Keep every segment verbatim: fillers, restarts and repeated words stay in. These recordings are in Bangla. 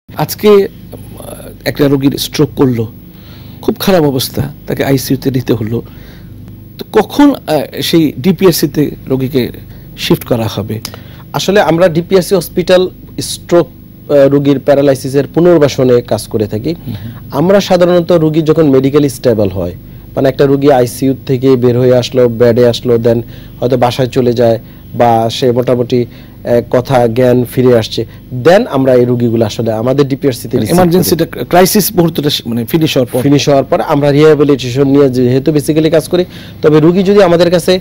আজকে একটা রোগীর স্ট্রোক করলো, খুব খারাপ অবস্থা, তাকে আইসিইউতে নিতে হলো, তো কখন সেই ডিপিআরসিতে রোগীকে শিফট করা হবে? আসলে আমরা ডিপিআরসি হসপিটাল স্ট্রোক রোগীর প্যারালাইসিসের পুনর্বাসনে কাজ করে থাকি। আমরা সাধারণত রোগী যখন মেডিকেলি স্টেবল হয়, মানে একটা রোগী আইসিইউ থেকে বের হয়ে আসলো, বেডে আসলো, দেন হয়তো বাসায় চলে যায় বা সে মোটামুটি কথা জ্ঞান ফিরে আসছে, দেন আমরা এই রোগীগুলো আসলে আমাদের ডিপিআরসিতে ইমার্জেন্সিটা ক্রাইসিস মুহূর্তটা মানে ফিনিশ হওয়ার পর ফিনিশ হওয়ার পর আমরা রিহ্যাবিলিটেশন নিয়ে যেহেতু বেসিক্যালি কাজ করি, তবে রোগী যদি আমাদের কাছে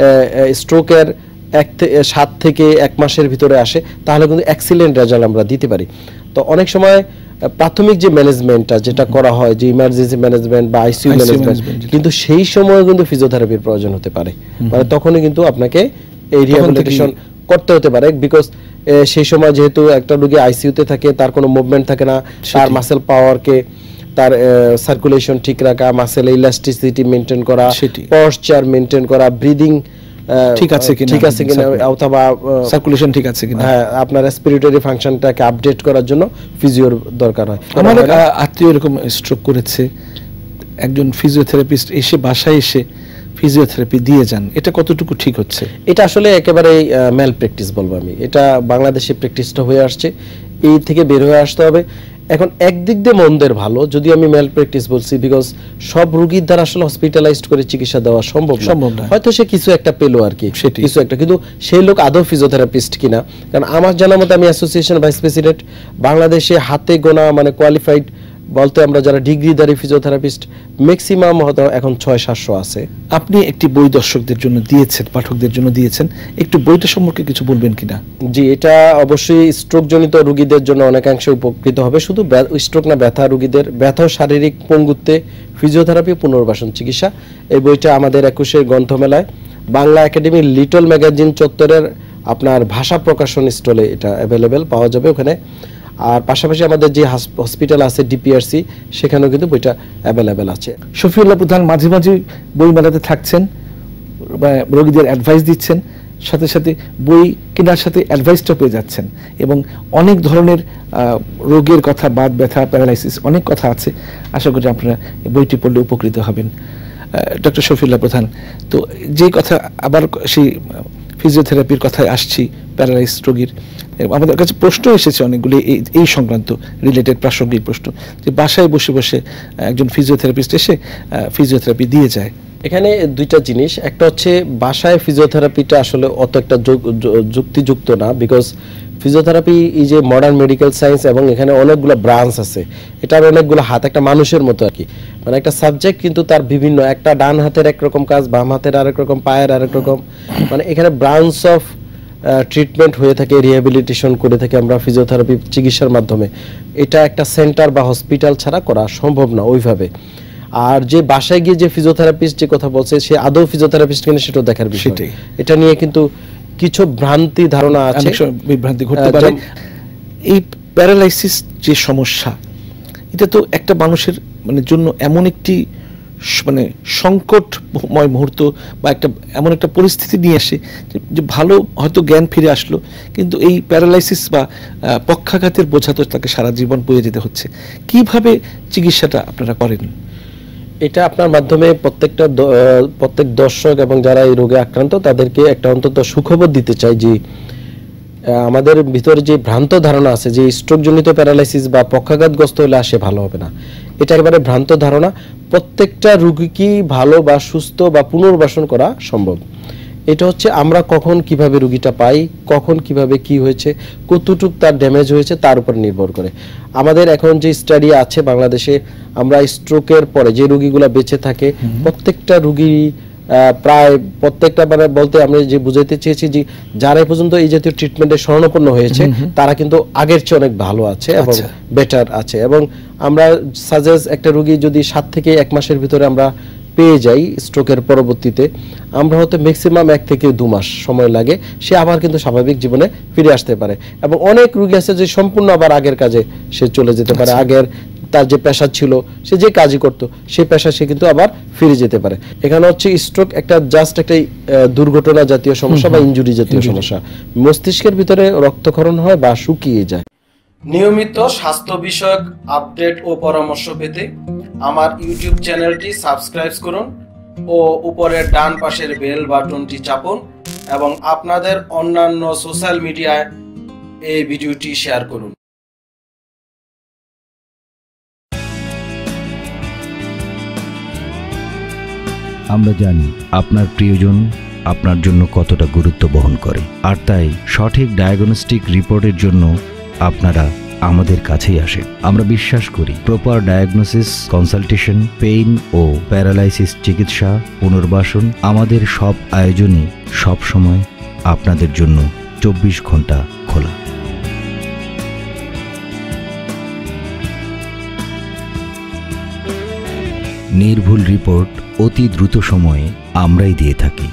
স্ট্রোকের এক সাত থেকে এক মাসের ভিতরে আসে তাহলে কিন্তু এক্সিলেন্ট রেজাল্ট আমরা দিতে পারি। তো অনেক সময় প্রাথমিক যে ম্যানেজমেন্টটা যেটা করা হয়, যে ইমার্জেন্সি ম্যানেজমেন্ট বা আইসিইউ ম্যানেজমেন্ট, কিন্তু সেই সময় কিন্তু ফিজিওথেরাপির প্রয়োজন হতে পারে। মানে তখনই কিন্তু আপনাকে এই রিহ্যাবিলিটেশন করতে হতে পারে, বিকজ সেই সময় যেহেতু একটা রোগী আইসিইউতে থাকে, তার কোনো মুভমেন্ট থাকে না, তার মাসেল পাওয়ারকে, তার সার্কুলেশন ঠিক রাখা, মাসেল ইলাস্টিসিটি মেনটেন করা, পশ্চার মেনটেন করা, ব্রিদিং ঠিক আছে কিনা ঠিক আছে কিনা অথবা সার্কুলেশন ঠিক আছে কিনা, হ্যাঁ, আপনার রেসপিরেটরি ফাংশনটাকে আপডেট করার জন্য ফিজিওর দরকার হয়। আমার আত্মীয় এরকম স্ট্রোক করেছে, একজন ফিজিওথেরাপিস্ট এসে বাসায় এসে ফিজিওথেরাপি দিয়ে যান, এটা কতটুকু ঠিক হচ্ছে? এটা আসলে একেবারে ম্যাল প্র্যাকটিস বলবো আমি। এটা বাংলাদেশে প্র্যাকটিসটা হয়ে আসছে, এই থেকে বের হয়ে আসতে হবে। এখন একদিক দিয়ে মন্দের ভালো, যদি আমি ম্যাল প্র্যাকটিস বলছি, বিকজ সব রোগীর দ্বারা আসলে হসপিটালাইজড করে চিকিৎসা দেওয়া সম্ভব সম্ভব না। হয়তো সে কিছু একটা পেলো আর কি, কিছু একটা, কিন্তু সেই লোক আদৌ ফিজিওথেরাপিস্ট কিনা। কারণ আমার জানা মতো, আমি অ্যাসোসিয়েশন ভাইস প্রেসিডেন্ট, বাংলাদেশে হাতে গোনা মানে কোয়ালিফাইড বলতে আমরা যারা ডিগ্রিধারী ফিজিওথেরাপিস্ট ম্যাক্সিমাম হয়তো এখন ছয় সাতশো আছে। আপনি একটি বই দর্শকদের জন্য দিয়েছেন, পাঠকদের জন্য দিয়েছেন, একটু বইটা সম্পর্কে কিছু বলবেন কিনা? জি, এটা অবশ্যই স্ট্রোক জনিত রোগীদের জন্য অনেকাংশে উপকৃত হবে। শুধু স্ট্রোক না, ব্যথা রোগীদের, ব্যথা শারীরিক পঙ্গুত্বে ফিজিওথেরাপি পুনর্বাসন চিকিৎসা। এই বইটা আমাদের একুশের গ্রন্থমেলায় বাংলা একাডেমি লিটল ম্যাগাজিন চত্বরের আপনার ভাষা প্রকাশন স্টলে এটা অ্যাভেলেবেল পাওয়া যাবে ওখানে। আর পাশাপাশি আমাদের যে হসপিটাল আছে ডিপিআরসি, সেখানেও কিন্তু বইটা অ্যাভেলেবেল আছে। শফিউল্লাহ প্রধান মাঝে মাঝে বই মেলাতে থাকছেন, রোগীদের অ্যাডভাইস দিচ্ছেন, সাথে সাথে বই কেনার সাথে অ্যাডভাইসটা পেয়ে যাচ্ছেন, এবং অনেক ধরনের রোগের কথা, বাত ব্যথা, প্যারালাইসিস, অনেক কথা আছে। আশা করি আপনারা বইটি পড়লে উপকৃত হবেন। ডক্টর শফিউল্লাহ প্রধান, তো যে কথা আবার সেই ফিজিওথেরাপির কথায় আসছি, প্যারালাইস রোগীর আমাদের কাছে প্রশ্ন এসেছে অনেকগুলি এই সংক্রান্ত রিলেটেড প্রাসঙ্গিক প্রশ্ন, যে বাসায় বসে বসে একজন ফিজিওথেরাপিস্ট এসে ফিজিওথেরাপি দিয়ে যায়। এখানে দুইটা জিনিস, একটা হচ্ছে বাসায় ফিজিওথেরাপিটা আসলে অত একটা যুক্তিযুক্ত না, because physiotherapy is a modern medical science এবং এখানে অনেকগুলো ব্রাঞ্চ আছে, এটার অনেকগুলো হাত, একটা মানুষের মতো আর কি, মানে একটা সাবজেক্ট কিন্তু তার বিভিন্ন, একটা ডান হাতের একরকম কাজ, বাম হাতের আরেক রকম, পায়ের আরেক রকম, মানে এখানে ব্রাঞ্চ অফ ট্রিটমেন্ট হয়ে থাকে, রিহ্যাবিলিটেশন করে থাকে আমরা ফিজিওথেরাপি চিকিৎসার মাধ্যমে। এটা একটা সেন্টার বা হসপিটাল ছাড়া করা সম্ভব না ওইভাবে। আর যে বাসায় গিয়ে যে ফিজিওথেরাপিস্ট যে কথা বলছে, সে আদৌ ফিজিওথেরাপিস্ট কিনা সেটাও দেখার বিষয়। এটা নিয়ে কিন্তু কিছু ভ্রান্তি ধারণা আছে, বিভ্রান্তি ঘটতে পারে। এই প্যারালাইসিস যে সমস্যা, এটা তো একটা মানুষের মানে জন্য এমন একটি মানে সংকটময় মুহূর্ত বা একটা এমন একটা পরিস্থিতি নিয়ে আসে যে ভালো হয়তো জ্ঞান ফিরে আসলো, কিন্তু এই প্যারালাইসিস বা পক্ষাঘাতের বোঝা তো তাকে সারা জীবন বয়ে যেতে হচ্ছে। কিভাবে চিকিৎসাটা আপনারা করেন? এটা আপনার মাধ্যমে প্রত্যেকটা প্রত্যেক দর্শক এবং যারা এই রোগে আক্রান্ত তাদেরকে একটা অন্তত সুখবর দিতে চাই, যে আমাদের ভিতরে যে ভ্রান্ত ধারণা আছে যে স্ট্রোকজনিত প্যারালাইসিস বা পক্ষাঘাতগ্রস্ত হলে আসে ভালো হবে না, এটা একেবারে ভ্রান্ত ধারণা। প্রত্যেকটা রোগীকে ভালো বা সুস্থ বা পুনর্বাসন করা সম্ভব। এটা হচ্ছে আমরা কখন কিভাবে রোগীটা পাই, কখন কিভাবে কি হয়েছে, কতটুক তার ড্যামেজ হয়েছে তার উপর নির্ভর করে। আমাদের এখন যে স্টাডি আছে বাংলাদেশে, আমরা স্ট্রোকের পরে যে রোগীগুলো বেঁচে থাকে প্রত্যেকটা রোগী প্রায় প্রত্যেকটা মানে বলতে আমরা যে বুঝাইতে চেয়েছি যে যারা পর্যন্ত এই জাতীয় ট্রিটমেন্টে শরণাপন্ন হয়েছে তারা কিন্তু আগের চেয়ে অনেক ভালো আছে এবং বেটার আছে। এবং আমরা সাজেস্ট একটা রোগী যদি সাত থেকে এক মাসের ভিতরে আমরা পেয়ে যাই স্ট্রোকের পরবর্তীতে, আমরা হয়তো ম্যাক্সিমাম এক থেকে দু মাস সময় লাগে, সে আবার কিন্তু স্বাভাবিক জীবনে ফিরে আসতে পারে। এবং অনেক রোগী আছে যে সম্পূর্ণ আবার আগের কাজে সে চলে যেতে পারে, আগের তার যে পেশা ছিল, সে যে কাজই করতো সেই পেশা সে কিন্তু আবার ফিরে যেতে পারে। এখানে হচ্ছে স্ট্রোক একটা জাস্ট একটা দুর্ঘটনা জাতীয় সমস্যা বা ইনজুরি জাতীয় সমস্যা, মস্তিষ্কের ভিতরে রক্তক্ষরণ হয় বা শুকিয়ে যায়। নিয়মিত স্বাস্থ্য বিষয়ক আপডেট ও পরামর্শ পেতে আমার ইউটিউব চ্যানেলটি সাবস্ক্রাইব করুন ও উপরের ডান পাশের বেল বাটনটি চাপুন এবং আপনাদের অন্যান্য সোশ্যাল মিডিয়ায় এই ভিডিওটি শেয়ার করুন। আমরা জানি আপনার প্রিয়জন আপনার জন্য কতটা গুরুত্ব বহন করে, আর তাই সঠিক ডায়াগনস্টিক রিপোর্টের জন্য আপনারা আমাদের কাছেই আসেন। আমরা বিশ্বাস করি প্রপার ডায়াগনোসিস, কনসালটেশন, পেইন ও প্যারালাইসিস চিকিৎসা, পুনর্বাসন, আমাদের সব আয়োজনই সব সময় আপনাদের জন্য চব্বিশ ঘন্টা খোলা। নির্ভুল রিপোর্ট অতি দ্রুত সময়ে আমরাই দিয়ে থাকি।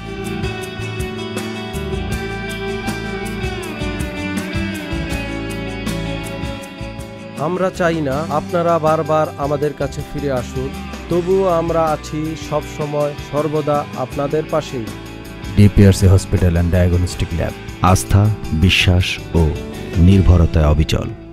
আমরা চাই না আপনারা বারবার আমাদের কাছে ফিরে আসুন, তবুও আমরা আছি সব সময় সর্বদা আপনাদের পাশেই। DPRC hospital and diagnostic lab, আস্থা, বিশ্বাস ও নির্ভরতায় অবিচল।